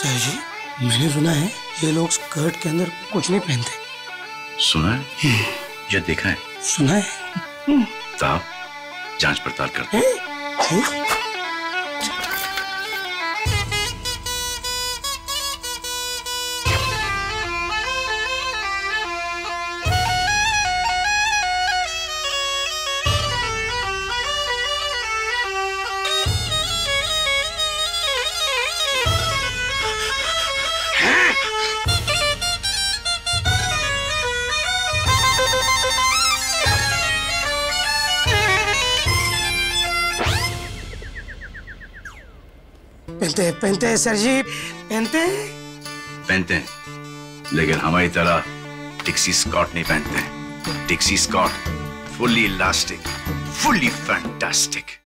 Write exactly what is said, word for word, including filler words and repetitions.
Sir जी, मैंने सुना है ये लोग स्कर्ट के अंदर कुछ नहीं पहनते। सुना है या देखा है? सुना है। तो आप जांच पड़ताल करते हैं। पहनते पहनते हैं सर जी, पहनते हैं पहनते हैं, लेकिन हमारी तरह टिक्सी स्कॉट नहीं पहनते हैं। टिक्सी स्कॉट फुल्ली इलास्टिक, फुल्ली फैंटास्टिक।